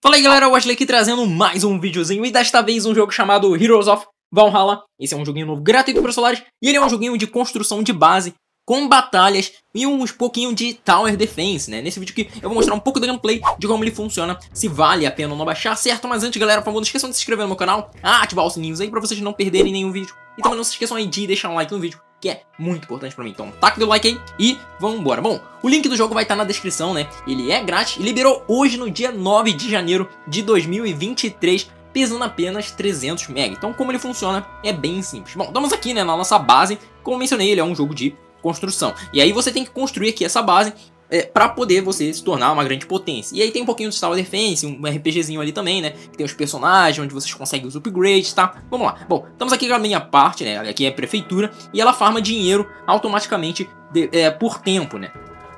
Fala aí galera, o Wesley aqui trazendo mais um videozinho e desta vez um jogo chamado Heroes of Valhalla. Esse é um joguinho novo gratuito para celulares e ele é um joguinho de construção de base com batalhas e uns pouquinho de Tower Defense, né? Nesse vídeo aqui eu vou mostrar um pouco da gameplay, de como ele funciona, se vale a pena ou não baixar, certo? Mas antes galera, por favor, não esqueçam de se inscrever no meu canal, ativar os sininhos aí pra vocês não perderem nenhum vídeo. E também não se esqueçam aí de deixar um like no vídeo, que é muito importante pra mim. Então taca o like aí e vambora. Bom, o link do jogo vai estar na descrição, né? Ele é grátis e liberou hoje no dia 9 de janeiro de 2023, pesando apenas 300 MB. Então como ele funciona é bem simples. Bom, estamos aqui, né, na nossa base. Como eu mencionei, ele é um jogo de construção. E aí você tem que construir aqui essa base para poder você se tornar uma grande potência. E aí tem um pouquinho de Tower Defense, um RPGzinho ali também, né? Que tem os personagens, onde vocês conseguem os upgrades, tá? Vamos lá. Bom, estamos aqui com a minha parte, né? Aqui é a prefeitura. E ela farma dinheiro automaticamente por tempo, né?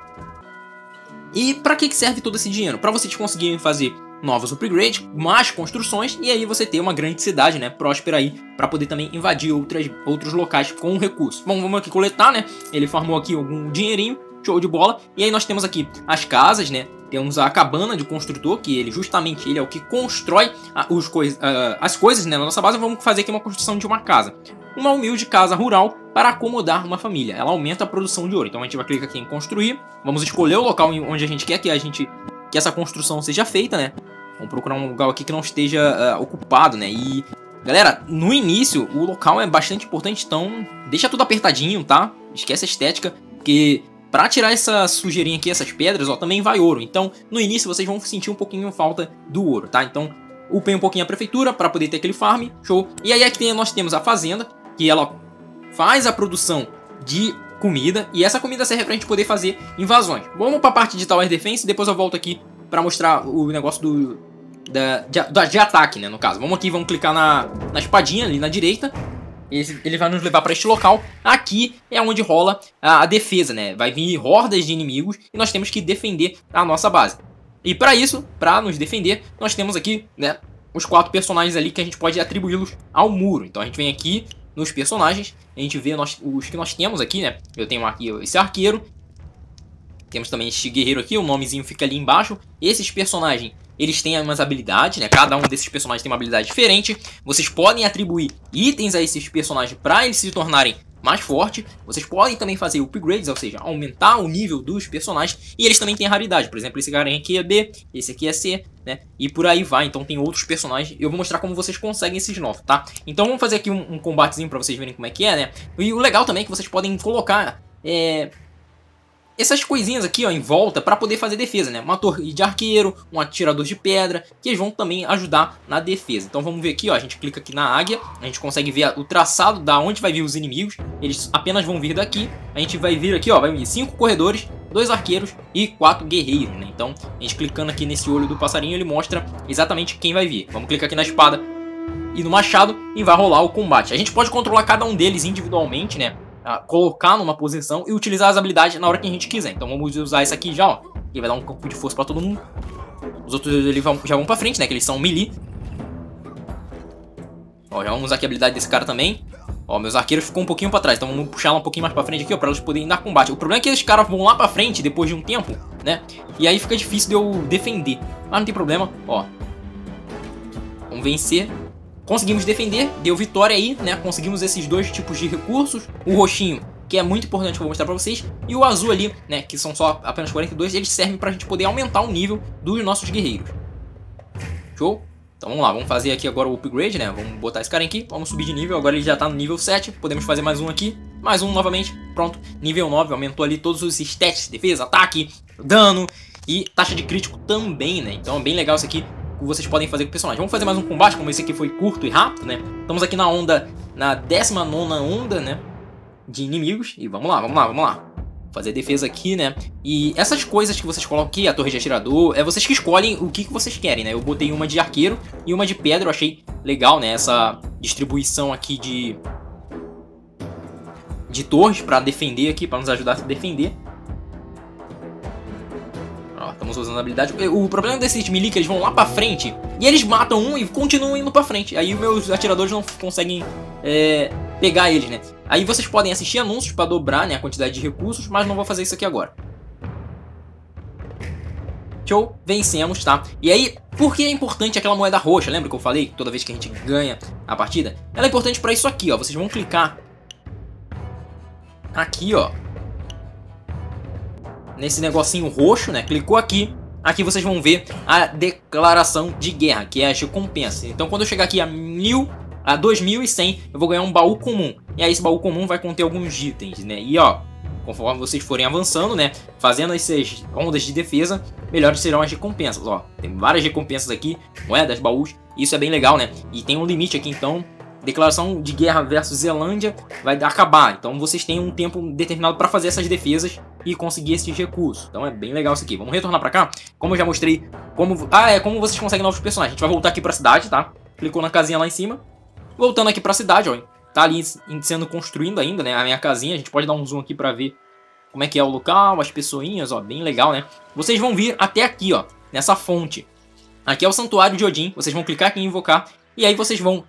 E para que serve todo esse dinheiro? Para vocês conseguirem fazer novos upgrades, mais construções, e aí você ter uma grande cidade, né, próspera aí, para poder também invadir outros locais com recursos. Bom, vamos aqui coletar, né, ele farmou aqui algum dinheirinho, show de bola, e aí nós temos aqui as casas, né, temos a cabana de construtor, que ele justamente ele é o que constrói as coisas, né, na nossa base. Vamos fazer aqui uma construção de uma casa. Uma humilde casa rural para acomodar uma família. Ela aumenta a produção de ouro. Então a gente vai clicar aqui em construir, vamos escolher o local onde a gente quer que essa construção seja feita, né? Vamos procurar um lugar aqui que não esteja ocupado, né? E, galera, no início o local é bastante importante, então deixa tudo apertadinho, tá? Esquece a estética, porque pra tirar essa sujeirinha aqui, essas pedras, ó, também vai ouro. Então, no início vocês vão sentir um pouquinho falta do ouro, tá? Então, upem um pouquinho a prefeitura pra poder ter aquele farm, show. E aí aqui nós temos a fazenda, que ela faz a produção de comida, e essa comida serve pra gente poder fazer invasões. Vamos pra parte de Tower Defense, depois eu volto aqui pra mostrar o negócio de ataque, né, no caso. Vamos aqui, vamos clicar na espadinha ali na direita. Ele vai nos levar para este local. Aqui é onde rola a defesa, né? Vai vir hordas de inimigos e nós temos que defender a nossa base. E para isso, para nos defender, nós temos aqui, né, os 4 personagens ali que a gente pode atribuí-los ao muro. Então a gente vem aqui nos personagens, a gente vê os que nós temos aqui, né? Eu tenho aqui esse arqueiro. Temos também este guerreiro aqui, o nomezinho fica ali embaixo. Esses personagens, eles têm umas habilidades, né? Cada um desses personagens tem uma habilidade diferente. Vocês podem atribuir itens a esses personagens para eles se tornarem mais fortes. Vocês podem também fazer upgrades, ou seja, aumentar o nível dos personagens. E eles também têm raridade. Por exemplo, esse cara aqui é B, esse aqui é C, né? E por aí vai. Então tem outros personagens. Eu vou mostrar como vocês conseguem esses novos, tá? Então vamos fazer aqui um combatezinho para vocês verem como é que é, né? E o legal também é que vocês podem colocar essas coisinhas aqui, ó, em volta para poder fazer defesa, né? Uma torre de arqueiro, um atirador de pedra, que eles vão também ajudar na defesa. Então vamos ver aqui, ó, a gente clica aqui na águia, a gente consegue ver o traçado da onde vai vir os inimigos. Eles apenas vão vir daqui. A gente vai vir aqui, ó, vai vir 5 corredores, 2 arqueiros e 4 guerreiros, né? Então, a gente clicando aqui nesse olho do passarinho, ele mostra exatamente quem vai vir. Vamos clicar aqui na espada e no machado e vai rolar o combate. A gente pode controlar cada um deles individualmente, né? Colocar numa posição e utilizar as habilidades na hora que a gente quiser. Então vamos usar esse aqui já, ó, que vai dar um campo de força pra todo mundo. Os outros eles já vão pra frente, né, que eles são melee. Ó, já vamos usar aqui a habilidade desse cara também. Ó, meus arqueiros ficam um pouquinho pra trás, então vamos puxar ela um pouquinho mais pra frente aqui, ó, pra eles poderem dar combate. O problema é que esses caras vão lá pra frente depois de um tempo, né, e aí fica difícil de eu defender. Mas não tem problema, ó. Vamos vencer. Conseguimos defender, deu vitória aí, né? Conseguimos esses 2 tipos de recursos. O roxinho, que é muito importante, que eu vou mostrar pra vocês. E o azul ali, né? Que são só apenas 42. Eles servem pra gente poder aumentar o nível dos nossos guerreiros. Show? Então vamos lá, vamos fazer aqui agora o upgrade, né? Vamos botar esse cara aqui, vamos subir de nível. Agora ele já tá no nível 7. Podemos fazer mais um aqui. Mais um novamente. Pronto, nível 9. Aumentou ali todos os stats, defesa, ataque, dano e taxa de crítico também, né? Então é bem legal isso aqui. Vocês podem fazer com o personagem. Vamos fazer mais um combate, como esse aqui foi curto e rápido, né? Estamos aqui na onda, na 19ª onda, né? De inimigos. E vamos lá, vamos lá, vamos lá. Fazer defesa aqui, né? E essas coisas que vocês colocam aqui, a torre de atirador, é vocês que escolhem o que vocês querem, né? Eu botei uma de arqueiro e uma de pedra, eu achei legal, né? Essa distribuição aqui de torres pra defender aqui, pra nos ajudar a se defender. Estamos usando a habilidade. O problema desses melee é que eles vão lá pra frente e eles matam um e continuam indo pra frente. Aí meus atiradores não conseguem pegar eles, né? Aí vocês podem assistir anúncios pra dobrar, né, a quantidade de recursos, mas não vou fazer isso aqui agora. Show, vencemos, tá? E aí, por que é importante aquela moeda roxa? Lembra que eu falei que toda vez que a gente ganha a partida? Ela é importante pra isso aqui, ó. Vocês vão clicar aqui, ó, nesse negocinho roxo, né? Clicou aqui. Aqui vocês vão ver a declaração de guerra, que é as recompensas. Então quando eu chegar aqui a 2100, eu vou ganhar um baú comum. E aí esse baú comum vai conter alguns itens, né? E ó, conforme vocês forem avançando, né, fazendo essas ondas de defesa, melhores serão as recompensas, ó. Tem várias recompensas aqui, moedas, baús, isso é bem legal, né? E tem um limite aqui, então, declaração de guerra versus Zelândia vai acabar. Então vocês têm um tempo determinado para fazer essas defesas e conseguir esses recursos. Então é bem legal isso aqui. Vamos retornar para cá. Como eu já mostrei, como vocês conseguem novos personagens. A gente vai voltar aqui para a cidade, tá? Clicou na casinha lá em cima. Voltando aqui para a cidade, ó. Tá ali sendo construindo ainda, né? A minha casinha. A gente pode dar um zoom aqui para ver como é que é o local, as pessoinhas, ó. Bem legal, né? Vocês vão vir até aqui, ó. Nessa fonte. Aqui é o Santuário de Odin. Vocês vão clicar aqui em invocar. E aí vocês vão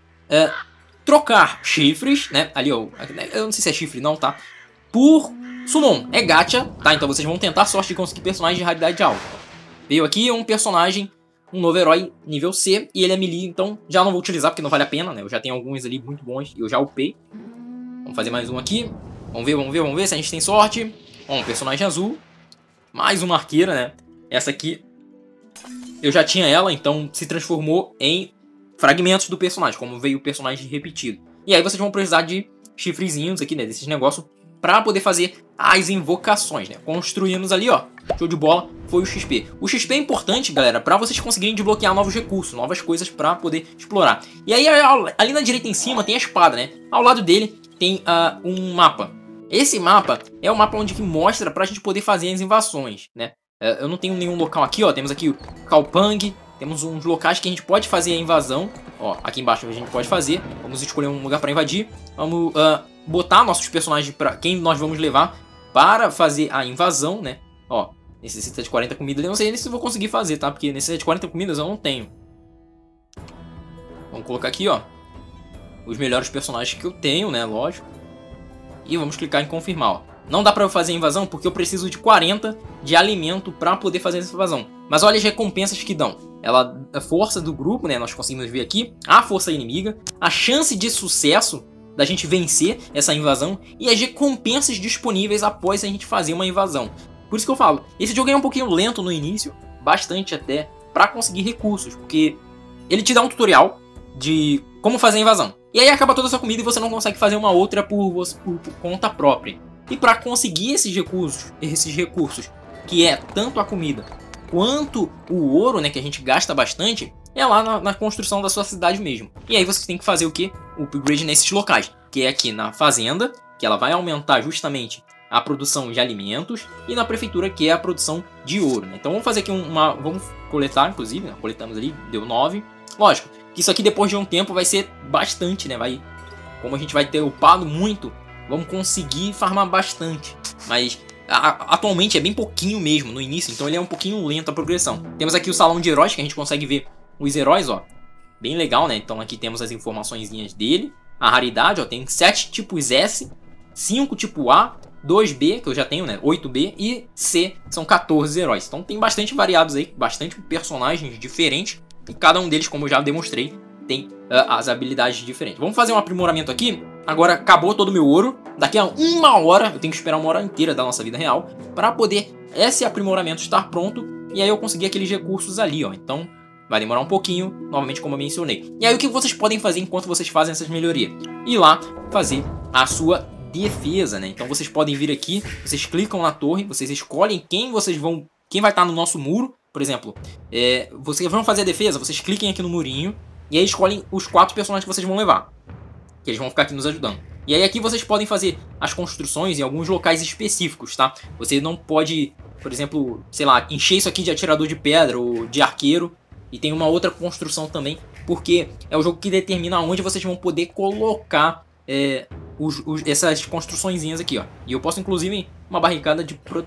trocar chifres, né? Ali, ó. Eu não sei se é chifre não, tá? Por Summon. É gacha, tá? Então vocês vão tentar a sorte de conseguir personagens de raridade alta. Veio aqui um personagem, um novo herói nível C. E ele é melee, então já não vou utilizar porque não vale a pena, né? Eu já tenho alguns ali muito bons e eu já upei. Vamos fazer mais um aqui. Vamos ver se a gente tem sorte. Ó, um personagem azul. Mais uma arqueira, né? Essa aqui eu já tinha ela, então se transformou em fragmentos do personagem, como veio o personagem repetido. E aí vocês vão precisar de chifrezinhos aqui, né? Desses negócios pra poder fazer as invocações, né? Construímos ali, ó. Show de bola, foi o XP. O XP é importante, galera, pra vocês conseguirem desbloquear novos recursos, novas coisas pra poder explorar. E aí, ali na direita em cima tem a espada, né? Ao lado dele tem um mapa. Esse mapa é o mapa onde que mostra pra gente poder fazer as invasões, né? Eu não tenho nenhum local aqui, ó. Temos aqui o Kalpang. Temos uns locais que a gente pode fazer a invasão. Ó, aqui embaixo a gente pode fazer. Vamos escolher um lugar para invadir. Vamos botar nossos personagens para quem nós vamos levar para fazer a invasão, né? Ó, necessita de 40 comidas. Eu não sei nem se eu vou conseguir fazer, tá? Porque necessita de 40 comidas eu não tenho. Vamos colocar aqui, ó, os melhores personagens que eu tenho, né? Lógico. E vamos clicar em confirmar, ó. Não dá pra eu fazer a invasão porque eu preciso de 40 de alimento pra poder fazer essa invasão. Mas olha as recompensas que dão. A força do grupo, né? Nós conseguimos ver aqui. A força inimiga. A chance de sucesso da gente vencer essa invasão. E as recompensas disponíveis após a gente fazer uma invasão. Por isso que eu falo. Esse jogo é um pouquinho lento no início. Bastante até. Pra conseguir recursos. Porque ele te dá um tutorial de como fazer a invasão. E aí acaba toda a sua comida e você não consegue fazer uma outra por conta própria. E para conseguir esses recursos, que é tanto a comida quanto o ouro, né, que a gente gasta bastante, é lá na construção da sua cidade mesmo. E aí você tem que fazer o que? O upgrade nesses locais, que é aqui na fazenda, que ela vai aumentar justamente a produção de alimentos, e na prefeitura, que é a produção de ouro, né? Então vamos fazer aqui vamos coletar, inclusive, né? Coletamos ali, deu 9. Lógico, que isso aqui depois de um tempo vai ser bastante, né? Como a gente vai ter upado muito, vamos conseguir farmar bastante. Mas atualmente é bem pouquinho mesmo no início, então ele é um pouquinho lento a progressão. Temos aqui o salão de heróis, que a gente consegue ver os heróis, ó. Bem legal, né? Então aqui temos as informaçõezinhas dele. A raridade, ó, tem 7 tipos S, 5 tipo A, 2B, que eu já tenho, né? 8B e C, são 14 heróis. Então tem bastante variados aí, bastante personagens diferentes. E cada um deles, como eu já demonstrei, tem as habilidades diferentes. Vamos fazer um aprimoramento aqui. Agora acabou todo o meu ouro. Daqui a 1 hora, eu tenho que esperar 1 hora inteira da nossa vida real para poder esse aprimoramento estar pronto. E aí eu conseguir aqueles recursos ali, ó. Então vai demorar um pouquinho, novamente como eu mencionei. E aí o que vocês podem fazer enquanto vocês fazem essas melhorias? Ir lá fazer a sua defesa, né? Então vocês podem vir aqui, vocês clicam na torre, vocês escolhem quem vai estar no nosso muro. Por exemplo, vocês vão fazer a defesa, vocês cliquem aqui no murinho e aí escolhem os 4 personagens que vocês vão levar, que eles vão ficar aqui nos ajudando. E aí aqui vocês podem fazer as construções em alguns locais específicos, tá? Você não pode, por exemplo, sei lá, encher isso aqui de atirador de pedra ou de arqueiro. E tem uma outra construção também, porque é o jogo que determina onde vocês vão poder colocar essas construçõezinhas aqui, ó. E eu posso inclusive uma barricada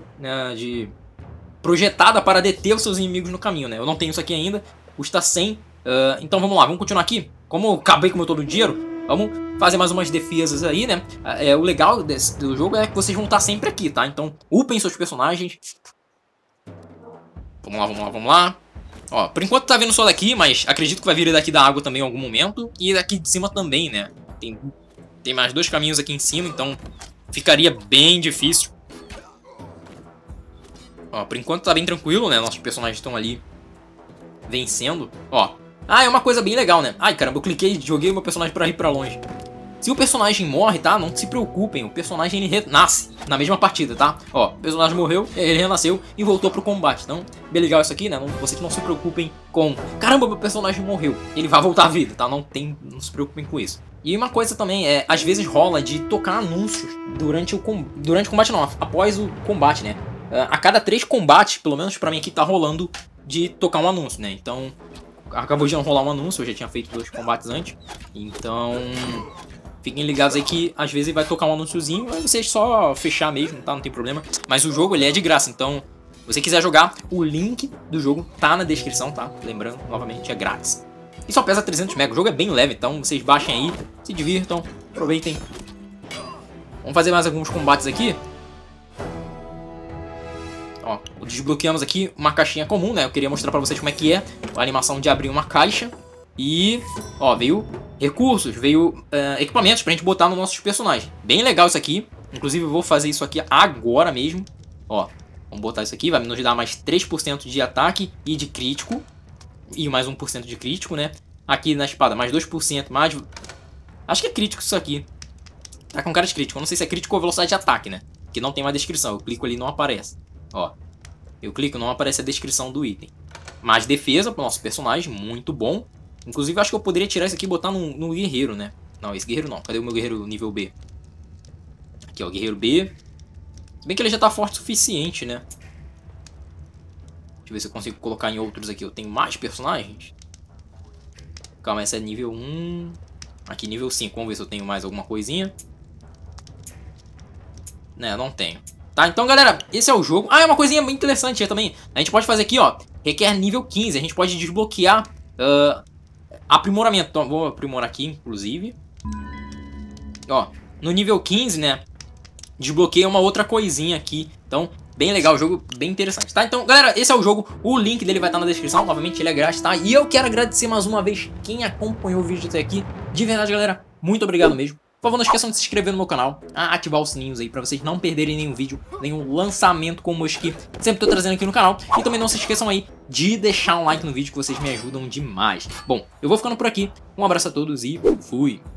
projetada para deter os seus inimigos no caminho, né? Eu não tenho isso aqui ainda, custa 100. Então vamos lá, vamos continuar aqui. Como eu acabei com o meu todo o dinheiro, vamos fazer mais umas defesas aí, né? O legal do jogo é que vocês vão estar sempre aqui, tá? Então upem seus personagens. Vamos lá, vamos lá, vamos lá. Ó, por enquanto tá vindo só daqui, mas acredito que vai vir daqui da água também em algum momento. E daqui de cima também, né? Tem mais 2 caminhos aqui em cima, então ficaria bem difícil. Ó, por enquanto tá bem tranquilo, né? Nossos personagens estão ali vencendo. Ó. Ah, é uma coisa bem legal, né? Ai, caramba, eu cliquei e joguei o meu personagem pra ir pra longe. Se o personagem morre, tá? Não se preocupem, o personagem ele renasce na mesma partida, tá? Ó, o personagem morreu, ele renasceu e voltou pro combate. Então, bem legal isso aqui, né? Vocês não se preocupem com... Caramba, meu personagem morreu. Ele vai voltar à vida, tá? Não se preocupem com isso. E uma coisa também é, às vezes rola de tocar anúncios durante o combate não, após o combate, né? A cada 3 combates, pelo menos pra mim aqui, tá rolando de tocar um anúncio, né? Então, acabou de não rolar um anúncio, eu já tinha feito 2 combates antes. Então... Fiquem ligados aí que às vezes vai tocar um anúnciozinho, aí vocês só fechar mesmo, tá? Não tem problema. Mas o jogo ele é de graça, então se você quiser jogar, o link do jogo tá na descrição, tá? Lembrando, novamente, é grátis. E só pesa 300 MB, o jogo é bem leve, então vocês baixem aí, se divirtam, aproveitem. Vamos fazer mais alguns combates aqui. Ó, desbloqueamos aqui uma caixinha comum, né? Eu queria mostrar pra vocês como é que é a animação de abrir uma caixa. E, ó, veio recursos, veio equipamentos pra gente botar nos nossos personagens. Bem legal isso aqui. Inclusive eu vou fazer isso aqui agora mesmo. Ó, vamos botar isso aqui, vai nos dar mais 3% de ataque e de crítico. E mais 1% de crítico, né? Aqui na espada, mais 2%, mais... Acho que é crítico isso aqui. Tá com cara de crítico, eu não sei se é crítico ou velocidade de ataque, né? Que não tem uma descrição, eu clico ali e não aparece. Ó, eu clico, não aparece a descrição do item. Mais defesa pro nosso personagem, muito bom. Inclusive, acho que eu poderia tirar isso aqui e botar no guerreiro, né? Não, esse guerreiro não. Cadê o meu guerreiro nível B? Aqui, ó, guerreiro B. Se bem que ele já tá forte o suficiente, né? Deixa eu ver se eu consigo colocar em outros aqui. Eu tenho mais personagens? Calma, essa é nível 1. Aqui, nível 5. Vamos ver se eu tenho mais alguma coisinha. Né, não tenho. Tá, então, galera, esse é o jogo. Ah, é uma coisinha bem interessante também. A gente pode fazer aqui, ó. Requer nível 15. A gente pode desbloquear... aprimoramento. Então, vou aprimorar aqui, inclusive. Ó, no nível 15, né? Desbloqueia uma outra coisinha aqui. Então, bem legal, o jogo bem interessante, tá? Então, galera, esse é o jogo. O link dele vai estar na descrição. Novamente, ele é grátis, tá? E eu quero agradecer mais uma vez quem acompanhou o vídeo até aqui. De verdade, galera, muito obrigado mesmo. Por favor, não esqueçam de se inscrever no meu canal, ativar os sininhos aí pra vocês não perderem nenhum vídeo, nenhum lançamento como este que sempre tô trazendo aqui no canal. E também não se esqueçam aí de deixar um like no vídeo que vocês me ajudam demais. Bom, eu vou ficando por aqui. Um abraço a todos e fui!